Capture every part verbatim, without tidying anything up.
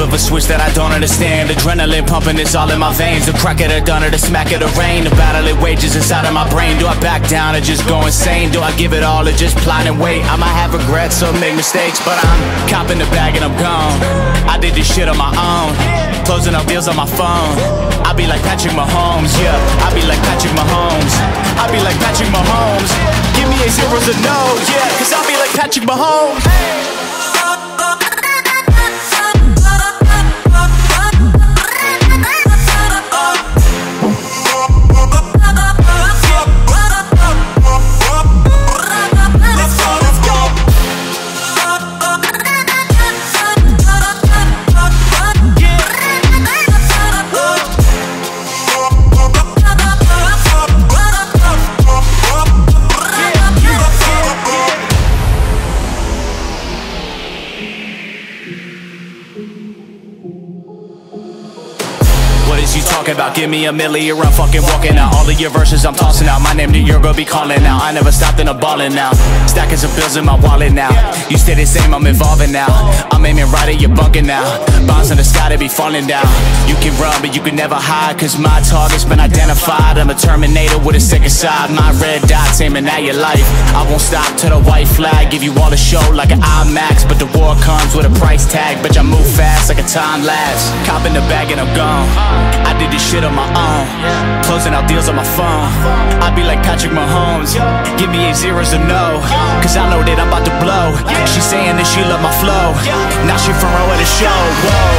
of a switch that I don't understand. Adrenaline pumping, it's all in my veins. The crack of the dawn, the smack of the rain. The battle it wages inside of my brain. Do I back down or just go insane? Do I give it all or just plot and wait? I might have regrets or make mistakes, but I'm copping the bag and I'm gone. I did this shit on my own, closing out deals on my phone. I be like Patrick Mahomes, yeah. I be like Patrick Mahomes. I be like Patrick Mahomes. Give me a zeros or no, yeah. Cause I be like Patrick Mahomes. You talking about, give me a milli or I'm fucking walking out. All of your verses I'm tossing out, my name to your girl be calling out. I never stopped and I'm balling now, stacking some bills in my wallet now. You stay the same, I'm evolving now. I'm aiming right at your bunker now. Bombs in the sky, they be falling down. You can run but you can never hide, cause my target's been identified. I'm a Terminator with a sicker side. My red dots aiming at your life. I won't stop till the white flag. Give you all the show like an IMAX, but the war comes with a price tag. Bitch, I move fast like a time lapse. Cop in the bag and I'm gone. I did this shit on my own, closing out deals on my phone. I be like Patrick Mahomes. Give me a zeros or no, cause I know that I'm about to blow. She saying that she love my flow, now she front row at the show. Whoa.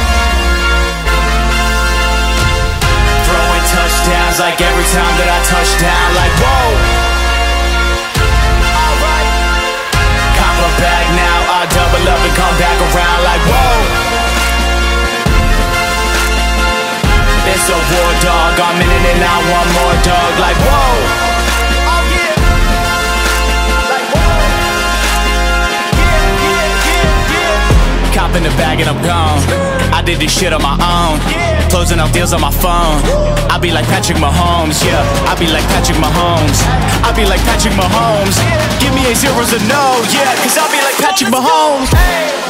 Throwing touchdowns like every time that I touch down. Like whoa. Cop a bag now, I double up and come back around. Like whoa. It's a war dog, I'm in it and I want more dog. Like whoa. Oh yeah. Like whoa. Yeah, yeah, yeah, yeah. Cop in the bag and I'm gone. I did this shit on my own, closing out deals on my phone. I be like Patrick Mahomes, yeah. I be like Patrick Mahomes. I be like Patrick Mahomes. Give me a zeros or no, yeah. Cause I be like Patrick Mahomes.